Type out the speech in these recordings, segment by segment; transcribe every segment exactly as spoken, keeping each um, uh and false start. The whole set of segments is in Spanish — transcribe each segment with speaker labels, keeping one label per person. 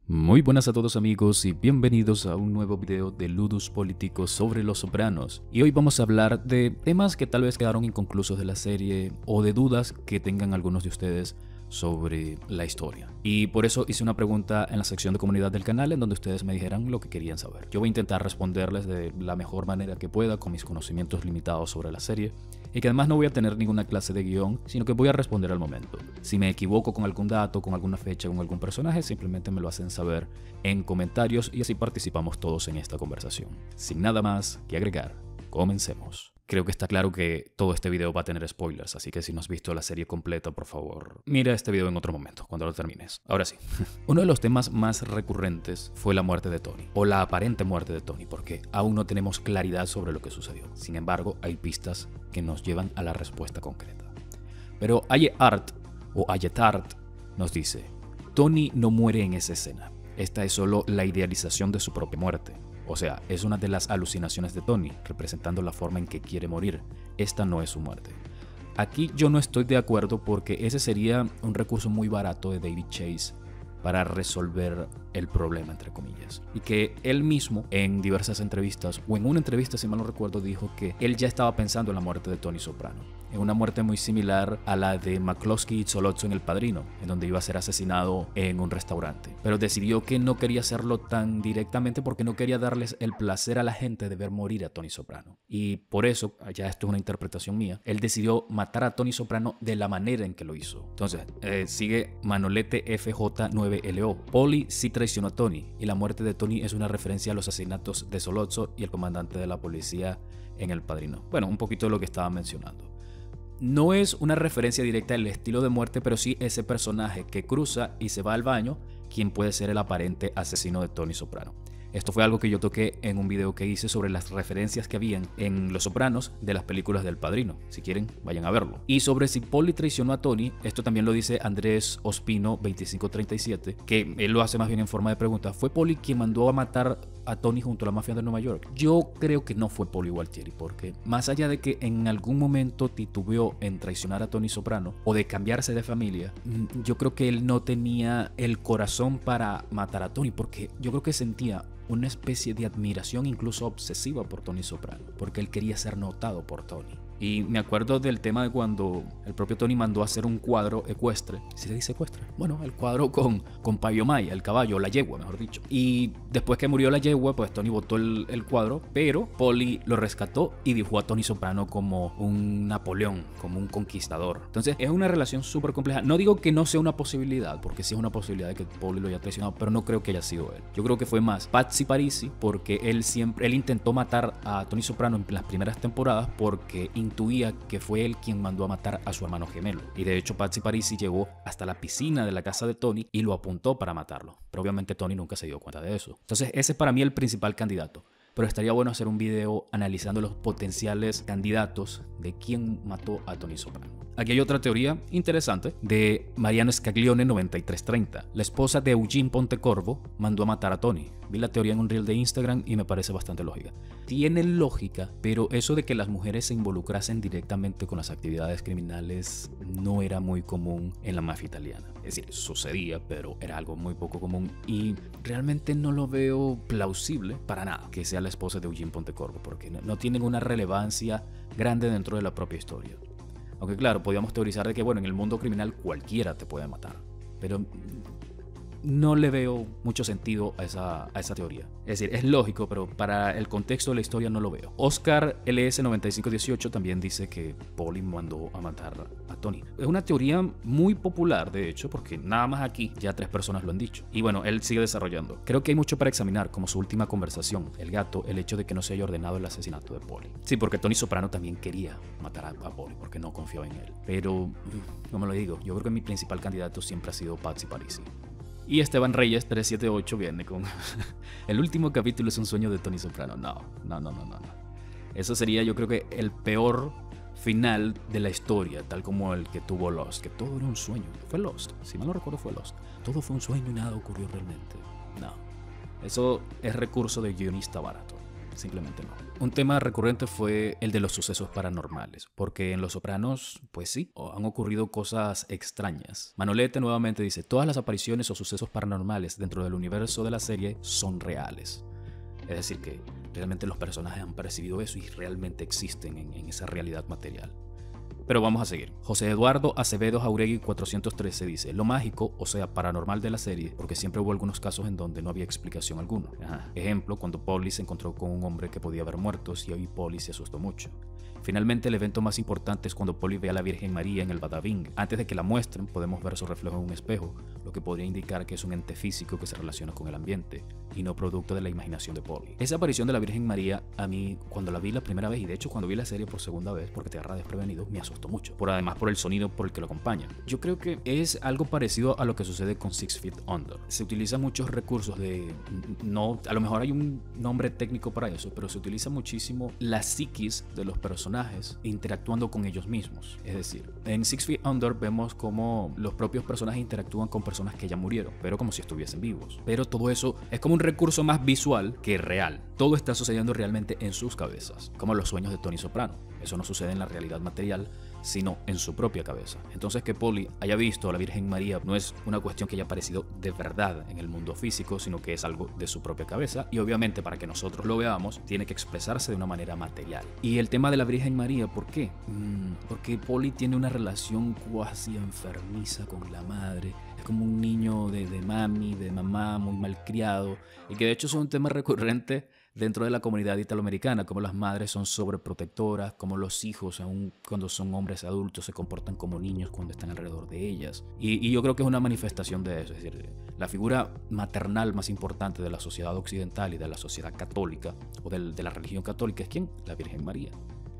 Speaker 1: Muy buenas a todos amigos y bienvenidos a un nuevo video de Ludus Políticos sobre Los Sopranos. Y hoy vamos a hablar de temas que tal vez quedaron inconclusos de la serie o de dudas que tengan algunos de ustedes sobre la historia. Y por eso hice una pregunta en la sección de comunidad del canal en donde ustedes me dijeran lo que querían saber. Yo voy a intentar responderles de la mejor manera que pueda con mis conocimientos limitados sobre la serie y que además no voy a tener ninguna clase de guión, sino que voy a responder al momento. Si me equivoco con algún dato, con alguna fecha, con algún personaje, simplemente me lo hacen saber en comentarios y así participamos todos en esta conversación. Sin nada más que agregar, comencemos. Creo que está claro que todo este video va a tener spoilers, así que si no has visto la serie completa, por favor, mira este video en otro momento, cuando lo termines. Ahora sí, uno de los temas más recurrentes fue la muerte de Tony, o la aparente muerte de Tony, porque aún no tenemos claridad sobre lo que sucedió. Sin embargo, hay pistas que nos llevan a la respuesta concreta. Pero Aye Art, o Ayetart, nos dice, Tony no muere en esa escena. Esta es solo la idealización de su propia muerte. O sea, es una de las alucinaciones de Tony, representando la forma en que quiere morir. Esta no es su muerte. Aquí yo no estoy de acuerdo porque ese sería un recurso muy barato de David Chase para resolver el problema, entre comillas. Y que él mismo, en diversas entrevistas, o en una entrevista, si mal no recuerdo, dijo que él ya estaba pensando en la muerte de Tony Soprano. En una muerte muy similar a la de McCloskey y Sollozzo en El Padrino, en donde iba a ser asesinado en un restaurante. Pero decidió que no quería hacerlo tan directamente porque no quería darles el placer a la gente de ver morir a Tony Soprano. Y por eso, ya esto es una interpretación mía, él decidió matar a Tony Soprano de la manera en que lo hizo. Entonces, eh, sigue Manolete F J nueve L O. Paulie sí traicionó a Tony, y la muerte de Tony es una referencia a los asesinatos de Sollozzo y el comandante de la policía en El Padrino. Bueno, un poquito de lo que estaba mencionando. No es una referencia directa al estilo de muerte, pero sí ese personaje que cruza y se va al baño, quien puede ser el aparente asesino de Tony Soprano. Esto fue algo que yo toqué en un video que hice sobre las referencias que habían en Los Sopranos de las películas del Padrino. Si quieren, vayan a verlo. Y sobre si Paulie traicionó a Tony, esto también lo dice Andrés Ospino veinticinco treinta y siete, que él lo hace más bien en forma de pregunta. ¿Fue Paulie quien mandó a matar a Tony junto a la mafia de Nueva York? Yo creo que no fue Paulie Gualtieri, porque más allá de que en algún momento titubeó en traicionar a Tony Soprano o de cambiarse de familia, yo creo que él no tenía el corazón para matar a Tony, porque yo creo que sentía una especie de admiración incluso obsesiva por Tony Soprano, porque él quería ser notado por Tony. Y me acuerdo del tema de cuando el propio Tony mandó a hacer un cuadro ecuestre. ¿Sí se dice ecuestre? Bueno, el cuadro con, con Payo Maya, el caballo, la yegua, mejor dicho. Y después que murió la yegua, pues Tony botó el, el cuadro, pero Paulie lo rescató y dibujó a Tony Soprano como un Napoleón, como un conquistador. Entonces es una relación súper compleja. No digo que no sea una posibilidad, porque sí es una posibilidad de que Paulie lo haya traicionado, pero no creo que haya sido él. Yo creo que fue más Patsy Parisi, porque él siempre, él intentó matar a Tony Soprano en las primeras temporadas porque intuía que fue él quien mandó a matar a su hermano gemelo. Y de hecho Patsy Parisi llegó hasta la piscina de la casa de Tony y lo apuntó para matarlo. Pero obviamente Tony nunca se dio cuenta de eso. Entonces ese es para mí el principal candidato. Pero estaría bueno hacer un video analizando los potenciales candidatos de quién mató a Tony Soprano. Aquí hay otra teoría interesante de Mariano Scaglione noventa y tres treinta. La esposa de Eugene Pontecorvo mandó a matar a Tony. Vi la teoría en un reel de Instagram y me parece bastante lógica. Tiene lógica, pero eso de que las mujeres se involucrasen directamente con las actividades criminales no era muy común en la mafia italiana. Es decir, sucedía, pero era algo muy poco común y realmente no lo veo plausible para nada que sea la esposa de Eugene Pontecorvo, porque no tienen una relevancia grande dentro de la propia historia. Aunque claro, podíamos teorizar de que bueno, en el mundo criminal cualquiera te puede matar, pero no le veo mucho sentido a esa, a esa teoría. Es decir, es lógico, pero para el contexto de la historia no lo veo. Oscar L S noventa y cinco dieciocho también dice que Paulie mandó a matar a Tony. Es una teoría muy popular, de hecho, porque nada más aquí ya tres personas lo han dicho. Y bueno, él sigue desarrollando. Creo que hay mucho para examinar, como su última conversación, el gato, el hecho de que no se haya ordenado el asesinato de Paulie. Sí, porque Tony Soprano también quería matar a, a Paulie, porque no confiaba en él. Pero, no me lo digo, yo creo que mi principal candidato siempre ha sido Patsy Parisi. Y Esteban Reyes trescientos setenta y ocho viene con el último capítulo es un sueño de Tony Soprano. No, no, no, no, no. Eso sería, yo creo que el peor final de la historia, tal como el que tuvo Lost, que todo era un sueño. Fue Lost, si mal no recuerdo fue Lost. Todo fue un sueño y nada ocurrió realmente. No, eso es recurso de guionista barato. simplemente no. Un tema recurrente fue el de los sucesos paranormales, porque en Los Sopranos, pues sí, han ocurrido cosas extrañas. Manolete nuevamente dice, todas las apariciones o sucesos paranormales dentro del universo de la serie son reales. Es decir, que realmente los personajes han percibido eso y realmente existen en, en esa realidad material. Pero vamos a seguir. José Eduardo Acevedo Jauregui cuatrocientos trece dice, lo mágico, o sea, paranormal de la serie, porque siempre hubo algunos casos en donde no había explicación alguna. Ajá. Ejemplo, cuando Polly se encontró con un hombre que podía ver muertos y ahí Polly se asustó mucho. Finalmente, el evento más importante es cuando Polly ve a la Virgen María en el Badabing. Antes de que la muestren, podemos ver su reflejo en un espejo, lo que podría indicar que es un ente físico que se relaciona con el ambiente y no producto de la imaginación de Polly. Esa aparición de la Virgen María, a mí, cuando la vi la primera vez, y de hecho cuando vi la serie por segunda vez, porque te agarra desprevenido, me asustó mucho. Por además por el sonido por el que lo acompaña. Yo creo que es algo parecido a lo que sucede con Six Feet Under. Se utilizan muchos recursos de... no, a lo mejor hay un nombre técnico para eso, pero se utiliza muchísimo la psiquis de los personajes interactuando con ellos mismos. Es decir, en Six Feet Under vemos cómo los propios personajes interactúan con personas que ya murieron, pero como si estuviesen vivos. Pero todo eso es como un recurso más visual que real. Todo está sucediendo realmente en sus cabezas, como los sueños de Tony Soprano. Eso no sucede en la realidad material, sino en su propia cabeza. Entonces, que Polly haya visto a la Virgen María no es una cuestión que haya aparecido de verdad en el mundo físico, sino que es algo de su propia cabeza, y obviamente para que nosotros lo veamos tiene que expresarse de una manera material. Y el tema de la Virgen María, ¿por qué? Mm, porque Polly tiene una relación cuasi enfermiza con la madre. Es como un niño de, de mami, de mamá, muy malcriado, y que de hecho es un tema recurrente dentro de la comunidad italoamericana, como las madres son sobreprotectoras, como los hijos, aun cuando son hombres adultos, se comportan como niños cuando están alrededor de ellas. Y, y yo creo que es una manifestación de eso. Es decir, la figura maternal más importante de la sociedad occidental y de la sociedad católica, o del, de la religión católica, es ¿quién? La Virgen María.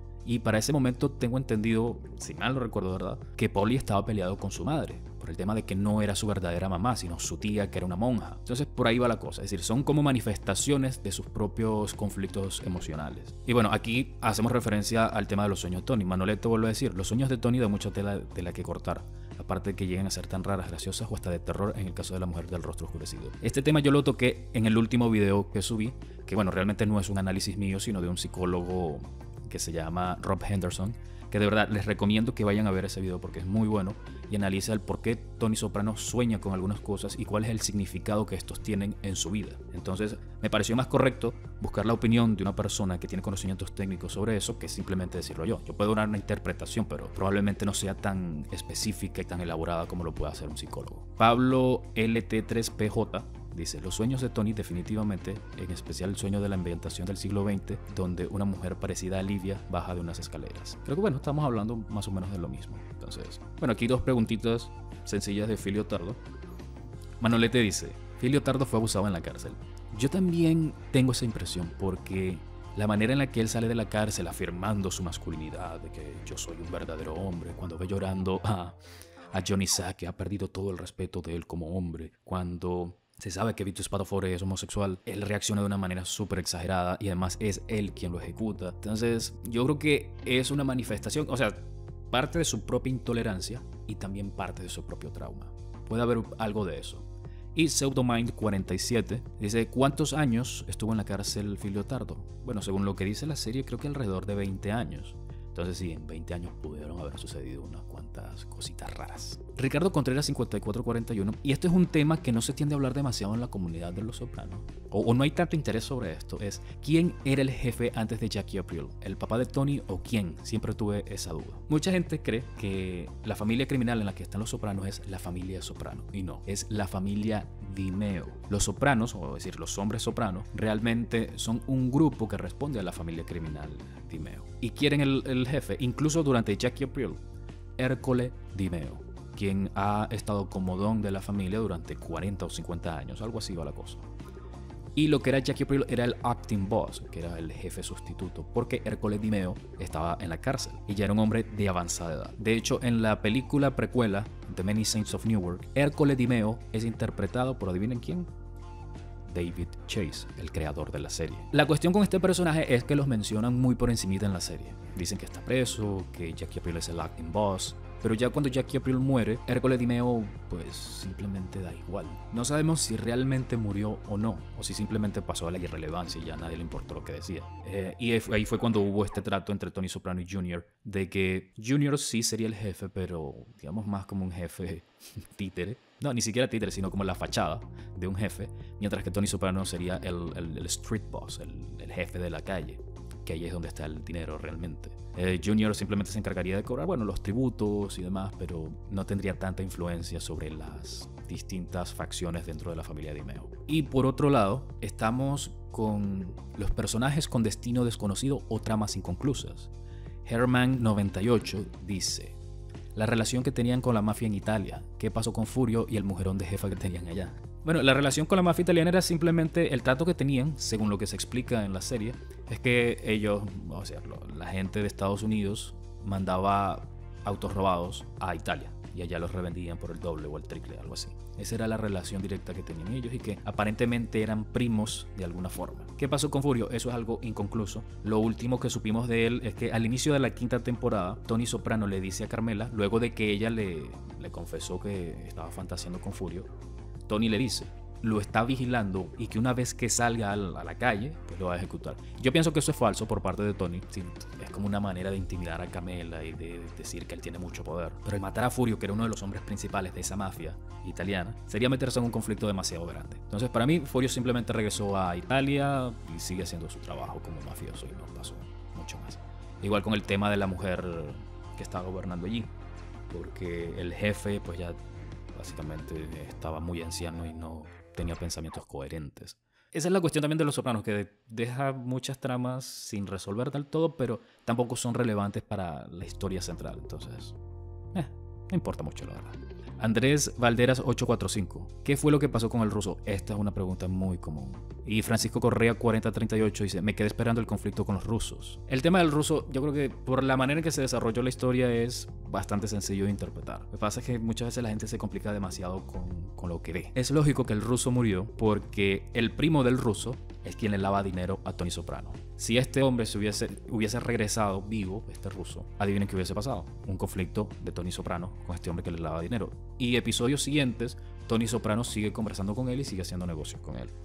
Speaker 1: Y para ese momento tengo entendido, si mal no recuerdo, ¿verdad?, que Polly estaba peleado con su madre por el tema de que no era su verdadera mamá, sino su tía, que era una monja. Entonces por ahí va la cosa, es decir, son como manifestaciones de sus propios conflictos emocionales. Y bueno, aquí hacemos referencia al tema de los sueños de Tony. Manolete vuelve a decir, los sueños de Tony dan mucha tela de la que cortar, aparte de que lleguen a ser tan raras, graciosas o hasta de terror en el caso de la mujer del rostro oscurecido. Este tema yo lo toqué en el último video que subí, que bueno, realmente no es un análisis mío, sino de un psicólogo que se llama Rob Henderson, que de verdad les recomiendo que vayan a ver ese video porque es muy bueno y analiza el por qué Tony Soprano sueña con algunas cosas y cuál es el significado que estos tienen en su vida. Entonces me pareció más correcto buscar la opinión de una persona que tiene conocimientos técnicos sobre eso que simplemente decirlo yo. Yo puedo dar una interpretación, pero probablemente no sea tan específica y tan elaborada como lo puede hacer un psicólogo. Pablo L T tres P J dice, los sueños de Tony definitivamente, en especial el sueño de la ambientación del siglo veinte, donde una mujer parecida a Livia baja de unas escaleras. Creo que bueno, estamos hablando más o menos de lo mismo. Entonces, bueno, aquí dos preguntitas sencillas de Filio Tardo. Manolete dice, Filio Tardo fue abusado en la cárcel. Yo también tengo esa impresión porque la manera en la que él sale de la cárcel afirmando su masculinidad, de que yo soy un verdadero hombre, cuando ve llorando a, a Johnny Sack, que ha perdido todo el respeto de él como hombre, cuando se sabe que Vito Spadafore es homosexual, él reacciona de una manera súper exagerada y además es él quien lo ejecuta. Entonces yo creo que es una manifestación, o sea, parte de su propia intolerancia y también parte de su propio trauma. Puede haber algo de eso. Y Pseudomind cuarenta y siete dice, ¿cuántos años estuvo en la cárcel Filio Tardo? Bueno, según lo que dice la serie, creo que alrededor de veinte años. Entonces sí, en veinte años pudieron haber sucedido unas cuantas cositas raras. Ricardo Contreras cincuenta y cuatro cuarenta y uno, y esto es un tema que no se tiende a hablar demasiado en la comunidad de Los Sopranos, o, o no hay tanto interés sobre esto, es ¿quién era el jefe antes de Jackie Aprile? ¿El papá de Tony o quién? Siempre tuve esa duda. Mucha gente cree que la familia criminal en la que están Los Sopranos es la familia Soprano, y no, es la familia Di Meo. Los Sopranos, o decir los hombres Soprano, realmente son un grupo que responde a la familia criminal Di Meo. Y quieren el, el jefe, incluso durante Jackie Aprile, Ercole Di Meo, quien ha estado como don de la familia durante cuarenta o cincuenta años, algo así va la cosa. Y lo que era Jackie Aprile era el acting boss, que era el jefe sustituto, porque Ercole Di Meo estaba en la cárcel y ya era un hombre de avanzada edad. De hecho, en la película precuela The Many Saints of Newark, Ercole Di Meo es interpretado por, ¿adivinen quién? David Chase, el creador de la serie. La cuestión con este personaje es que los mencionan muy por encimita en la serie. Dicen que está preso, que Jackie Aprile es el acting boss, Pero ya cuando Jackie Aprile muere, Ercole Dimeo pues simplemente da igual. No sabemos si realmente murió o no, o si simplemente pasó a la irrelevancia y ya a nadie le importó lo que decía. Eh, y ahí fue cuando hubo este trato entre Tony Soprano y Junior, de que Junior sí sería el jefe, pero digamos más como un jefe títere. No, ni siquiera títere, sino como la fachada de un jefe, mientras que Tony Soprano sería el, el, el street boss, el, el jefe de la calle, que ahí es donde está el dinero realmente. Eh, Junior simplemente se encargaría de cobrar, bueno, los tributos y demás, pero no tendría tanta influencia sobre las distintas facciones dentro de la familia Dimeo. Y por otro lado, estamos con los personajes con destino desconocido o tramas inconclusas. Herman noventa y ocho dice: la relación que tenían con la mafia en Italia, qué pasó con Furio y el mujerón de jefa que tenían allá. Bueno, la relación con la mafia italiana era simplemente el trato que tenían, según lo que se explica en la serie, es que ellos, o sea, la gente de Estados Unidos mandaba autos robados a Italia y allá los revendían por el doble o el triple, algo así. Esa era la relación directa que tenían ellos y que aparentemente eran primos de alguna forma. ¿Qué pasó con Furio? Eso es algo inconcluso. Lo último que supimos de él es que al inicio de la quinta temporada, Tony Soprano le dice a Carmela, luego de que ella le, le confesó que estaba fantaseando con Furio, Tony le dice, lo está vigilando y que una vez que salga a la calle, pues lo va a ejecutar. Yo pienso que eso es falso por parte de Tony. Sí, es como una manera de intimidar a Carmela y de decir que él tiene mucho poder. Pero el matar a Furio, que era uno de los hombres principales de esa mafia italiana, sería meterse en un conflicto demasiado grande. Entonces, para mí, Furio simplemente regresó a Italia y sigue haciendo su trabajo como mafioso y no pasó mucho más. Igual con el tema de la mujer que estaba gobernando allí, porque el jefe, pues ya básicamente estaba muy anciano y no tenía pensamientos coherentes. Esa es la cuestión también de Los Sopranos, que deja muchas tramas sin resolver del todo, pero tampoco son relevantes para la historia central. Entonces, eh, no importa mucho, la verdad. Andrés Valderas ocho cuatro cinco. ¿Qué fue lo que pasó con el ruso? Esta es una pregunta muy común. Y Francisco Correa cuarenta treinta y ocho dice, me quedé esperando el conflicto con los rusos. El tema del ruso, yo creo que por la manera en que se desarrolló la historia es bastante sencillo de interpretar. Lo que pasa es que muchas veces la gente se complica demasiado con, con lo que ve. Es lógico que el ruso murió porque el primo del ruso es quien le lava dinero a Tony Soprano. Si este hombre se hubiese, hubiese regresado vivo, este ruso, adivinen qué hubiese pasado. Un conflicto de Tony Soprano con este hombre que le lava dinero. Y episodios siguientes, Tony Soprano sigue conversando con él y sigue haciendo negocios con él.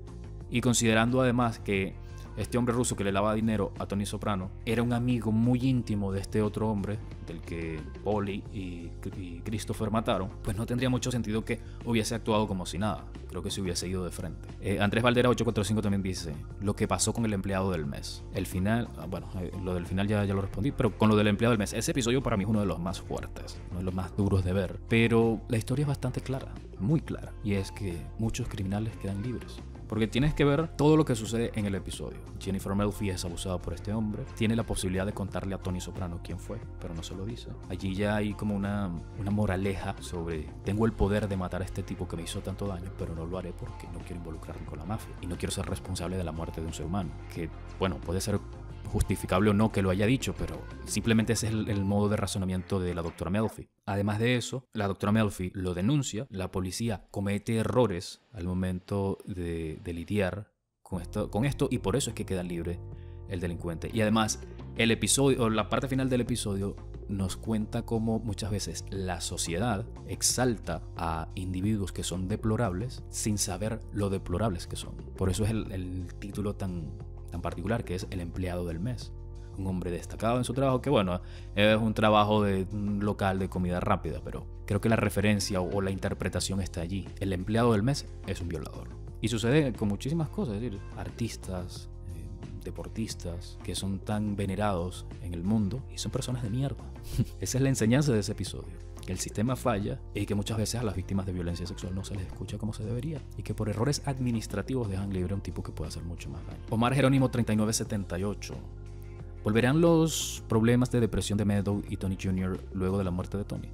Speaker 1: Y considerando además que este hombre ruso que le lava dinero a Tony Soprano era un amigo muy íntimo de este otro hombre, del que Paulie y, y Christopher mataron, pues no tendría mucho sentido que hubiese actuado como si nada. Creo que se hubiese ido de frente. Eh, Andrés Valdera ocho cuatro cinco también dice, lo que pasó con el empleado del mes. El final, bueno, eh, lo del final ya, ya lo respondí, pero con lo del empleado del mes, ese episodio para mí es uno de los más fuertes, uno de los más duros de ver. Pero la historia es bastante clara, muy clara, y es que muchos criminales quedan libres. Porque tienes que ver todo lo que sucede en el episodio. Jennifer Melfi es abusada por este hombre. Tiene la posibilidad de contarle a Tony Soprano quién fue, pero no se lo dice. Allí ya hay como una, una moraleja sobre tengo el poder de matar a este tipo que me hizo tanto daño, pero no lo haré porque no quiero involucrarme con la mafia. Y no quiero ser responsable de la muerte de un ser humano. Que, bueno, puede ser justificable o no que lo haya dicho, pero simplemente ese es el, el modo de razonamiento de la doctora Melfi. Además de eso, la doctora Melfi lo denuncia, la policía comete errores al momento de, de lidiar con esto, con esto y por eso es que queda libre el delincuente. Y además, el episodio, o la parte final del episodio nos cuenta cómo muchas veces la sociedad exalta a individuos que son deplorables sin saber lo deplorables que son. Por eso es el, el título tan... tan particular, que es el empleado del mes. Un hombre destacado en su trabajo, que bueno, es un trabajo de un local de comida rápida, pero creo que la referencia o la interpretación está allí. El empleado del mes es un violador. Y sucede con muchísimas cosas, es decir, artistas, eh, deportistas, que son tan venerados en el mundo y son personas de mierda. Esa es la enseñanza de ese episodio. Que el sistema falla y que muchas veces a las víctimas de violencia sexual no se les escucha como se debería y que por errores administrativos dejan libre a un tipo que puede hacer mucho más daño. Omar Jerónimo treinta y nueve setenta y ocho. ¿Volverán los problemas de depresión de Meadow y Tony junior luego de la muerte de Tony?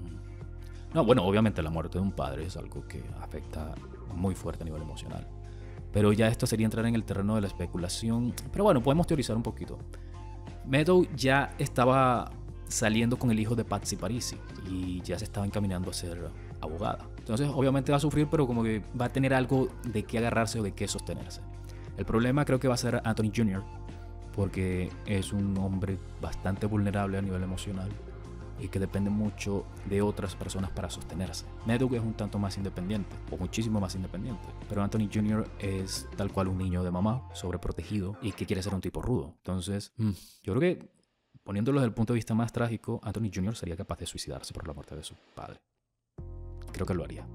Speaker 1: No, bueno, obviamente la muerte de un padre es algo que afecta muy fuerte a nivel emocional. Pero ya esto sería entrar en el terreno de la especulación. Pero bueno, podemos teorizar un poquito. Meadow ya estaba saliendo con el hijo de Patsy Parisi y ya se estaba encaminando a ser abogada. Entonces obviamente va a sufrir, pero como que va a tener algo de qué agarrarse o de qué sostenerse. El problema creo que va a ser Anthony junior porque es un hombre bastante vulnerable a nivel emocional y que depende mucho de otras personas para sostenerse. Meadow es un tanto más independiente, o muchísimo más independiente, pero Anthony junior es tal cual un niño de mamá, sobreprotegido y que quiere ser un tipo rudo. Entonces, mmm, yo creo que poniéndolo desde el punto de vista más trágico, Anthony junior sería capaz de suicidarse por la muerte de su padre. Creo que lo haría.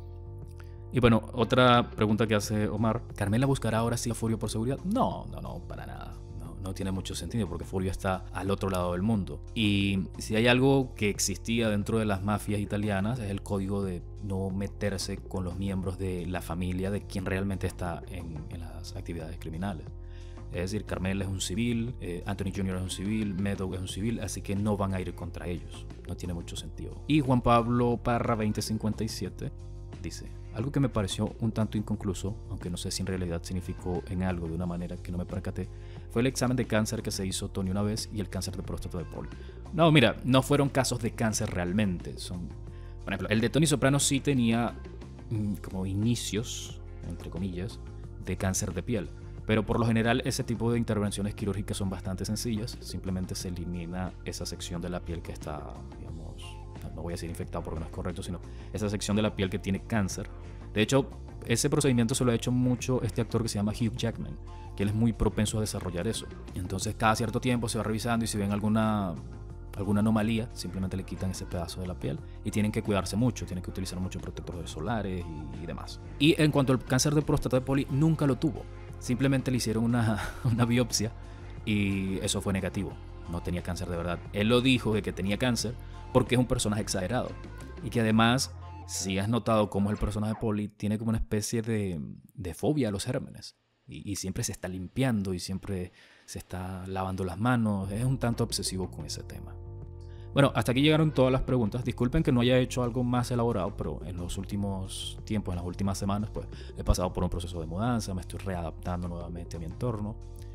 Speaker 1: Y bueno, otra pregunta que hace Omar: ¿Carmela buscará ahora sí a Furio por seguridad? No, no, no, para nada. No, no tiene mucho sentido porque Furio está al otro lado del mundo. Y si hay algo que existía dentro de las mafias italianas es el código de no meterse con los miembros de la familia de quien realmente está en, en las actividades criminales. Es decir, Carmela es un civil, eh, Anthony junior es un civil, Meadow es un civil, así que no van a ir contra ellos. No tiene mucho sentido. Y Juan Pablo Parra veinte cincuenta y siete dice: algo que me pareció un tanto inconcluso, aunque no sé si en realidad significó en algo de una manera que no me percaté, fue el examen de cáncer que se hizo Tony una vez y el cáncer de próstata de Paul. No, mira, no fueron casos de cáncer realmente. Son, por ejemplo, el de Tony Soprano sí tenía mmm, como inicios, entre comillas, de cáncer de piel. Pero por lo general ese tipo de intervenciones quirúrgicas son bastante sencillas. Simplemente se elimina esa sección de la piel que está, digamos, no voy a decir infectado porque no es correcto, sino esa sección de la piel que tiene cáncer. De hecho, ese procedimiento se lo ha hecho mucho este actor que se llama Hugh Jackman, que él es muy propenso a desarrollar eso. Entonces cada cierto tiempo se va revisando y si ven alguna, alguna anomalía, simplemente le quitan ese pedazo de la piel y tienen que cuidarse mucho, tienen que utilizar muchos protectores solares y, y demás. Y en cuanto al cáncer de próstata de Poli, nunca lo tuvo. Simplemente le hicieron una, una biopsia y eso fue negativo. No tenía cáncer de verdad. Él lo dijo de que tenía cáncer porque es un personaje exagerado. Y que además, si has notado cómo es el personaje de Paulie, tiene como una especie de, de fobia a los gérmenes. Y, y siempre se está limpiando y siempre se está lavando las manos. Es un tanto obsesivo con ese tema. Bueno, hasta aquí llegaron todas las preguntas. Disculpen que no haya hecho algo más elaborado, pero en los últimos tiempos, en las últimas semanas, pues he pasado por un proceso de mudanza, me estoy readaptando nuevamente a mi entorno.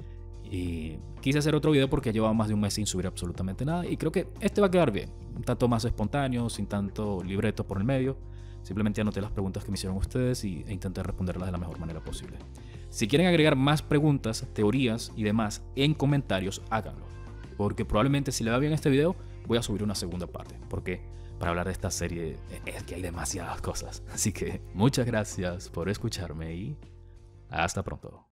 Speaker 1: Y quise hacer otro video porque llevaba más de un mes sin subir absolutamente nada y creo que este va a quedar bien. Un tanto más espontáneo, sin tanto libreto por el medio. Simplemente anoté las preguntas que me hicieron ustedes y, e intenté responderlas de la mejor manera posible. Si quieren agregar más preguntas, teorías y demás en comentarios, háganlo. Porque probablemente si le va bien este video, voy a subir una segunda parte. Porque para hablar de esta serie es que hay demasiadas cosas. Así que muchas gracias por escucharme y hasta pronto.